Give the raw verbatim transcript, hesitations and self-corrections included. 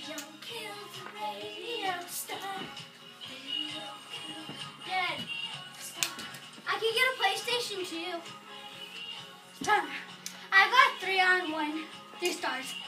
Don't kill the radio star. Radio kill dead star. I can get a PlayStation too. I got three on one. Three stars.